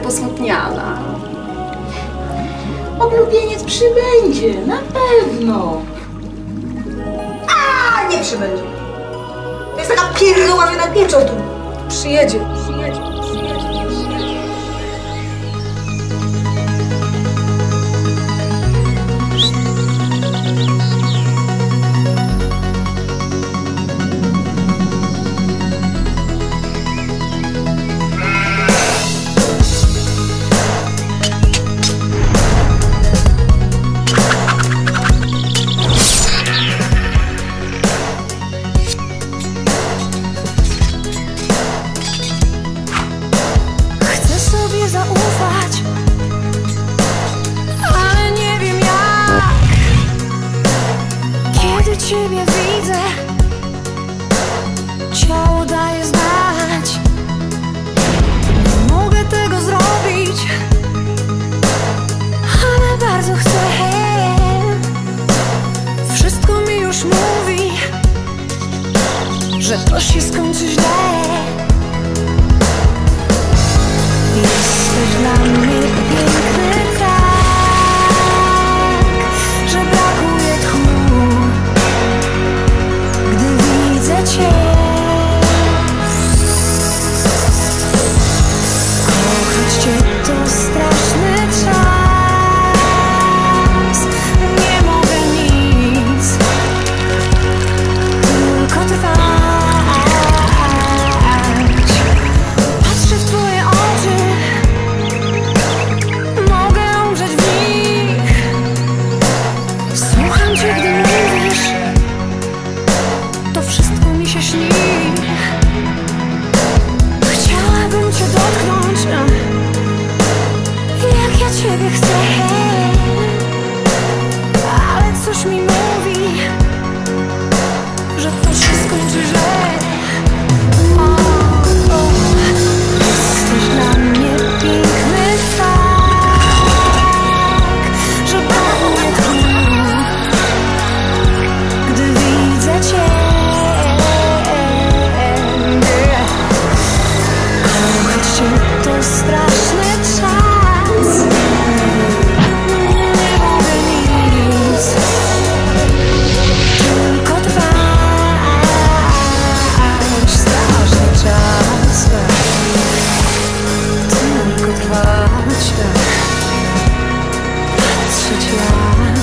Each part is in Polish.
posmutniana. Oblubieniec przybędzie, na pewno. A nie przybędzie. To jest taka pierdoła, że na pieczą tu. Przyjedzie. Zaufać, ale nie wiem jak. Kiedy ciebie widzę, ciało daje znać. Nie mogę tego zrobić, ale bardzo chcę. Wszystko mi już mówi, że to się skończy źle. Jesteś dla mnie piękny tak, że brakuje tchu, gdy widzę cię. Kochać cię to straszny czas. Nie mogę nic, tylko trwać. Patrzę w twoje oczy, mogę umrzeć w nich. Słucham cię, gdy mówisz, to wszystko mi się śni. Chciałabym cię dotknąć, jak ja ciebie chcę, ale coś mi mówi, że to się skończy źle. Jesteś dla mnie piękny tak, że brakuje tchu, gdy widzę cię. Kochać cię to straszny czas. Nie mogę nic, tylko trwać. Straszny czas, tylko trwać. Patrzeć jak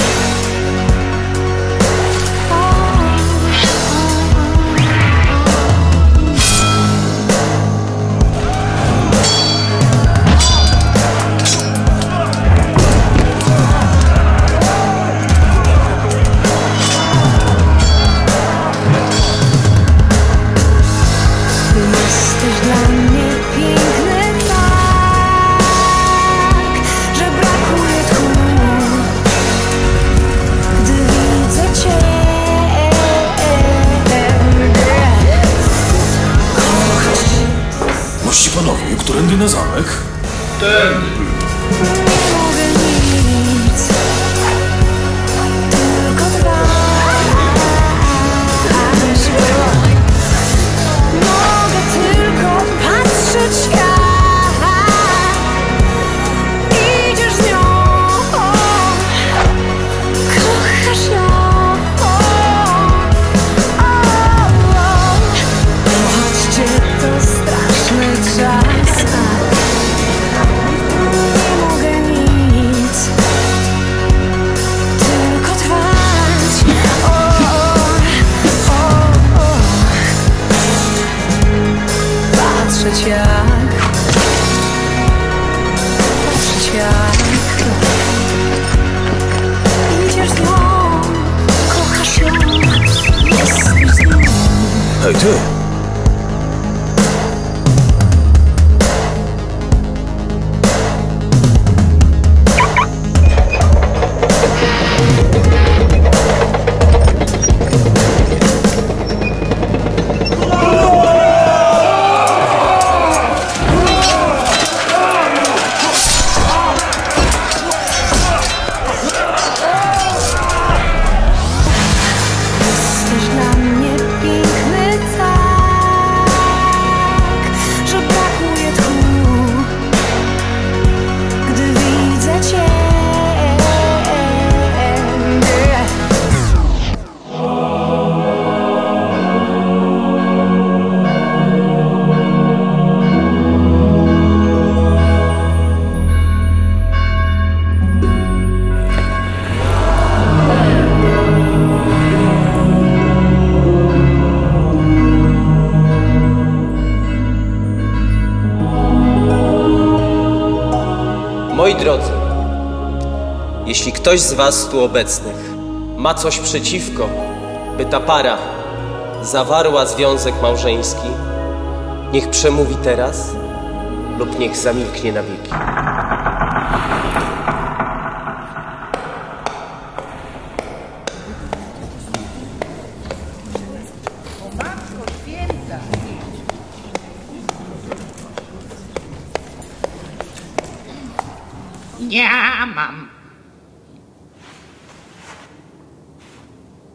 jesteś dla mnie piękny tak, że brakuje tchu, gdy widzę cię. Kochać Mości panowie, którędy na zamek? nie mogę nic, tylko trwać. Mogę tylko patrzeć jak idziesz z nią. Kochasz ją. Kochać cię to straszny czas. Nie mogę nic, tylko trwać. Patrzeć jak idziesz z nią, kochasz ją, jesteś z nią. Hej ty! Jesteś dla mnie piękny tak. drodzy, jeśli ktoś z was tu obecnych ma coś przeciwko, by ta para zawarła związek małżeński, niech przemówi teraz lub niech zamilknie na wieki. Ja mam.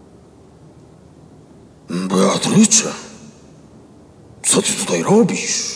Beatrycze, co ty tutaj robisz?